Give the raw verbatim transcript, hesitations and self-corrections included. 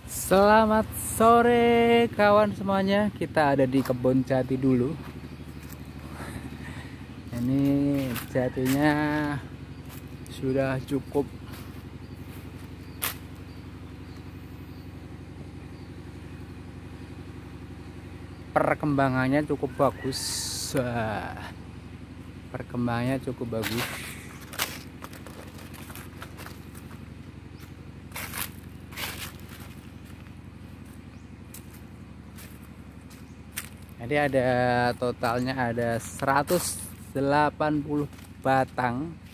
Selamat sore kawan semuanya. Kita ada di kebun jati dulu. Ini jatinya sudah cukup perkembangannya cukup bagus. Perkembangannya cukup bagus. Jadi ada totalnya ada seratus delapan puluh batang